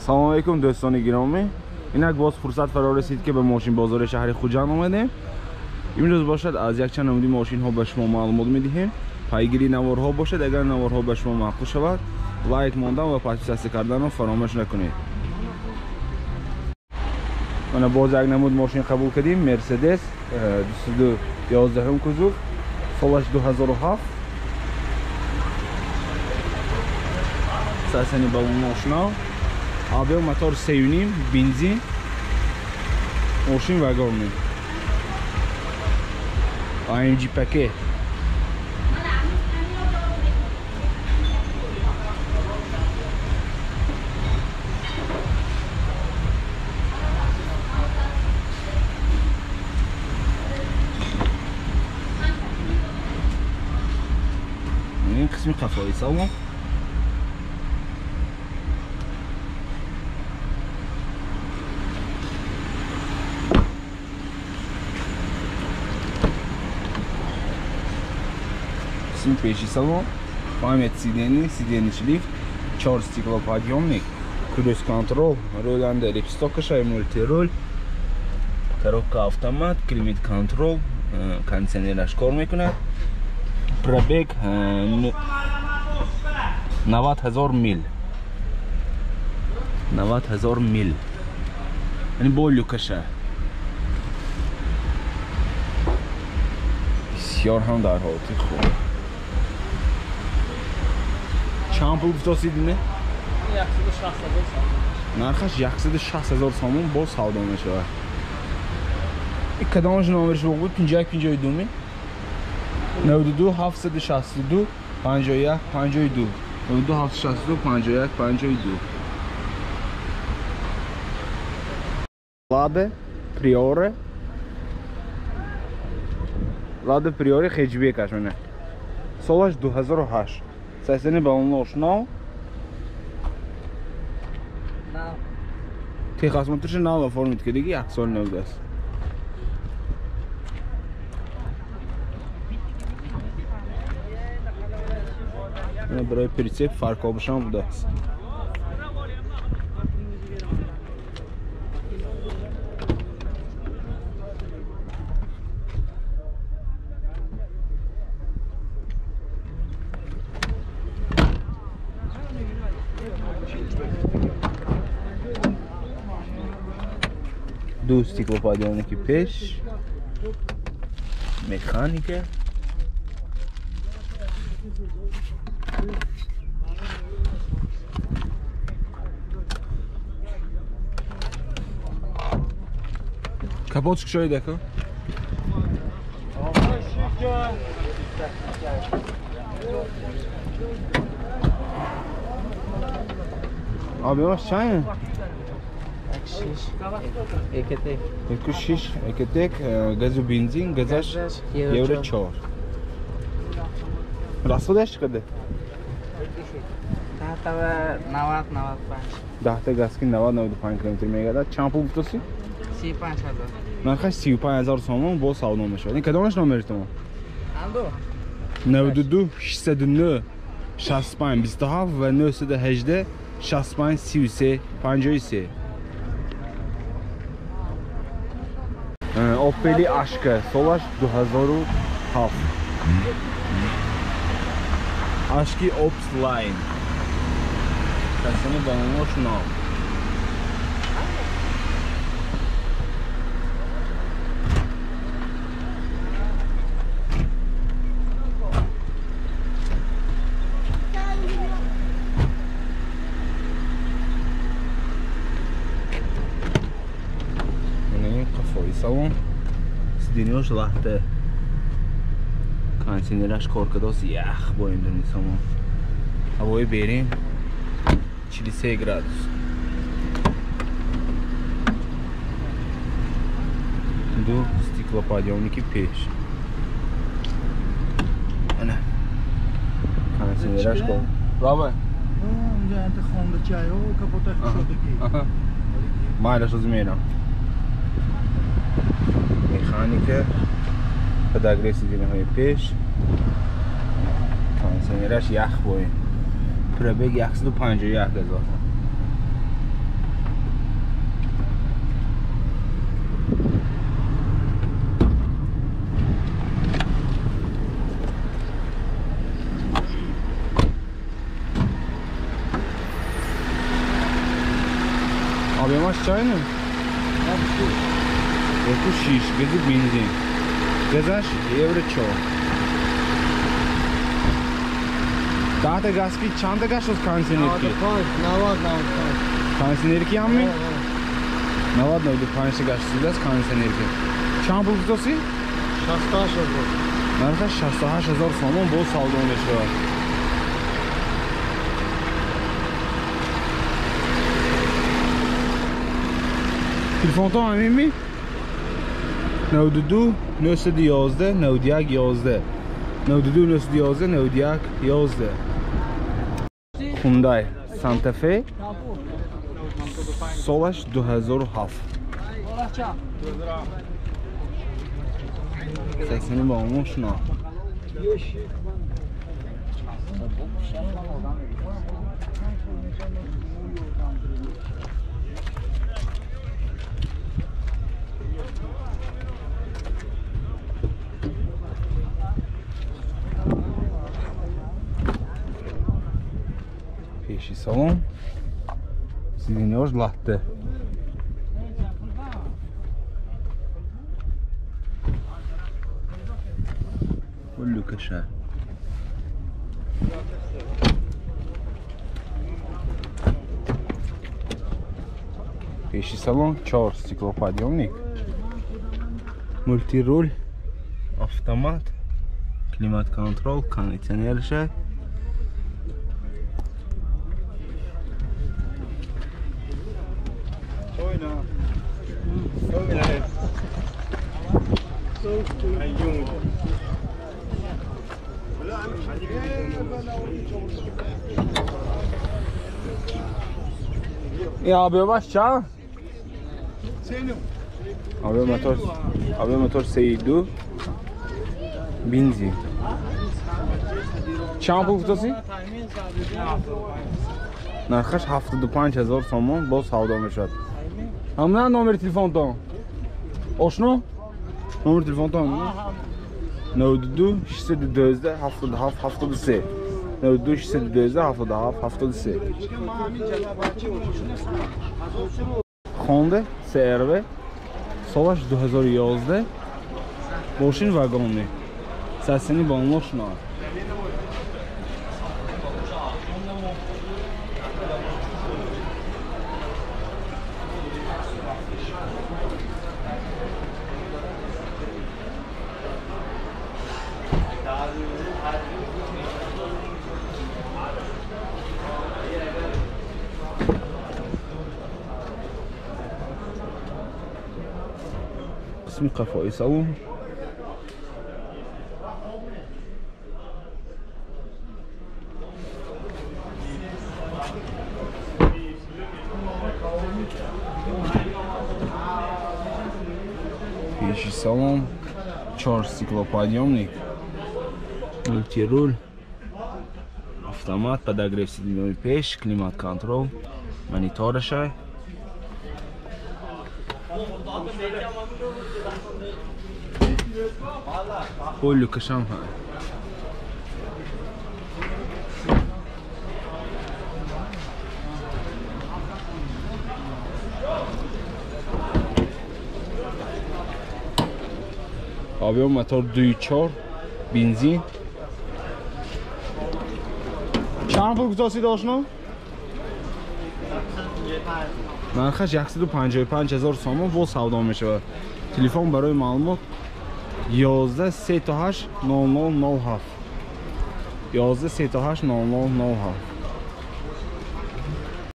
سلام علیکم دوستان گرامی. اینک باز فرصت فرا رسید که به ماشین بازار شهر خوجند آمدیم. امروز باشد از یک چند نمودی ماشین ها به شما معلومات میدهیم. پیگیری نوارها باشد. اگر نوارها به شما معقول شود لایک ماندن و پادکست کردن رو فراموش نکنید. من باز یک نمود ماشین قبول کردیم. مرسدس 211 کوزوف سالش 2007. ساسنی بالون ماشینا آبیل موتور 3.5 بنزین ماشین واگن AMG پکه این قسمی قفایی سالم پیشی سالن، پایمت سیدنی شلیف، 4 стеклоподъемник، کروز کنترل، رولنده لیپستوکش های مولتی رول، коробка автомат، کلیمت کنترل، کاندیشنرش کار میکنه. پربگ 90,000 میل. 90,000 میل. یعنی بولوکشه. بسیار هم در حالت خوب. چند پول گفتید نه؟ 160,000 سوم. نرخش 160,000 سوم با سودا میشه. این کدامش نامش بود 5152 می 92 762 51 52 92 762 51 52 Lada Priora Lada Priora خجبیه کشونه سالش 2008 ساسنی بالون آشنا تی خدمتش نو فرمود که دیگه یک سال نبوده است. این برای پریسپ فرق آبشان بوده است. دو стеклоподъемники پیش مکانیکه کاپوتش شوی دکو آبیاش چند یک شیش اکتک گاز و بنزین گازش یورو 4 راسودش کده 10 تا گاز که 90-95 کیلومتر میگه. چند پول گفتید؟ 35,000. نرخش 35,000 سوم با سودا میشه. این کدامش نامرتون؟ اندو 92 609 65 27 و 918 65 33 53 Opel Aşkı, solaş 2007 Aşkı Ops Line Kasını balonu şunu al салон сиденёш лахта кондиционераш кор кадост ях бо ин дуни салон ҳавои берин 43 градус ду стеклоподъемники пеш ана кондиционераш кор браво اونجا انت خونده چای و کاپوتش شده مایلش розумієм مکانیکه پداگری سیدینه های پیش کانسنیرش یخ بوین پربگ 151,000 объемаш чайный? 6 газы бензин. Газаш евро 4. Дата газки чанта гаш уз кондиционерки? 90. Кондиционерки ҳам? 90-95 гаш сидаст кондиционерки. Чанд пул гузоси? 68,000. Нархаш 68,000 сомон боз савдо мешавад. Телефонтон ҳамин 92 911 91 11 92 911 91 11 Hyundai Santa Fe солаш 2007 сексени ба омон шуно пеши салон сиденьёш латте куллу каша пеши салон 4 стеклоподъемник мультируль автомат климат контроль кондиционер ша Я объемаш ча? Объем мотор 3.2 бензин. Чанд пул гузоси? нархаш 75,000 сомон боз савдо мешавад. ҳамна номери телефонтон ошно? номери телефонтон 92 612 77 73 92 612 77 73 Hyundai Crv солаш 2011 мошин вагонный сасини ба он шуно قسمی قفایی سالون پیشی سالون 4 стеклоподъемник мультируль автомат подогрев сидений пеш климат контроль мониторша куллу кашам объем мотор 2.4 бензин чанд пул гузоси дошно? нархаш 155,000 сомон боз савдо мешавад. телефон барои маълумот 11 38 0007 11 38 0007